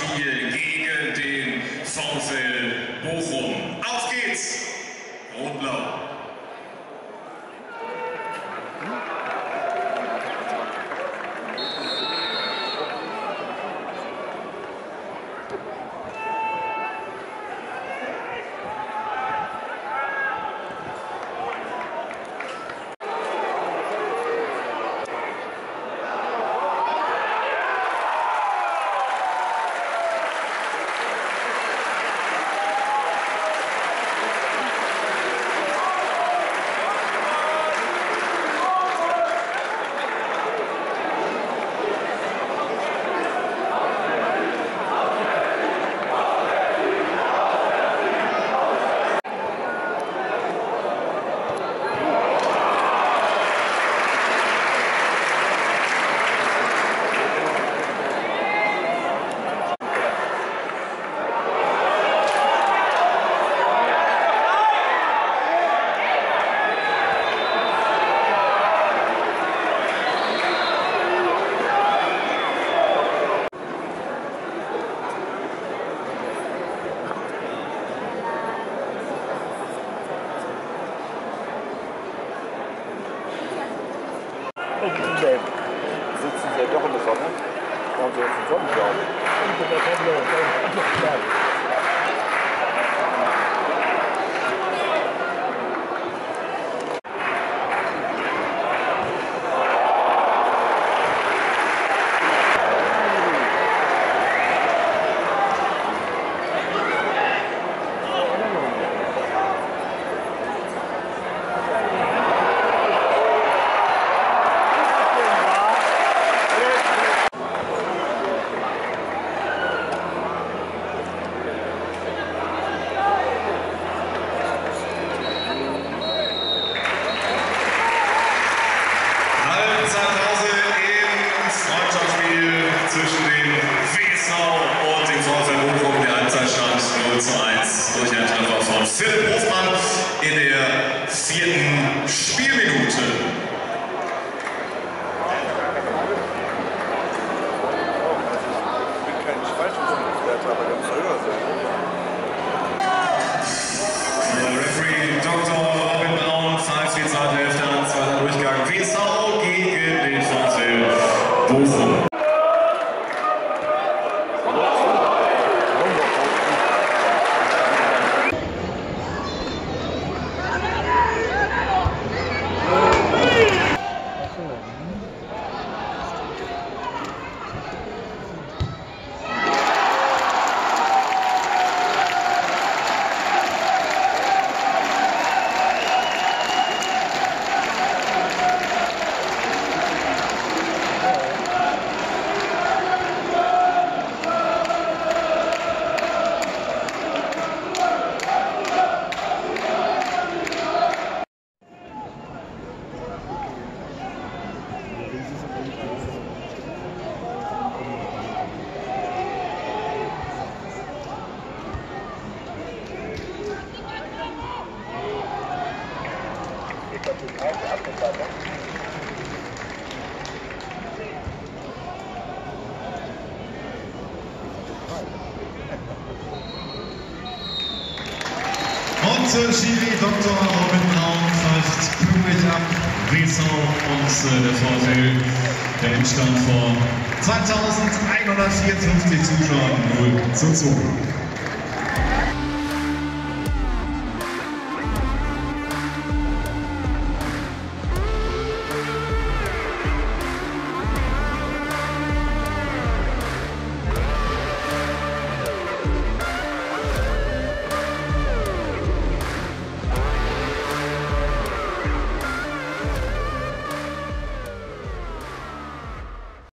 Spiel gegen den VfL Bochum. Auf geht's! Rot-Blau. Sitzen sie ja doch in der Sonne. Da haben sie jetzt einen Sonnenschirm. Zwischen dem WSV und dem VfL Bochum, der Halbzeitstand 0:1 durch einen Treffer von Philipp Hofmann in der 4. Spielminute. Der Referee Dr. Robin Braun pfeift die zweite Hälfte an, zweiter Durchgang WSV gegen den VfL Bochum. Und Schiri Dr. Robin Braun pfeift pünktlich ab. WSV und der VfL, der Endstand vor 2154 Zuschauern 0:2.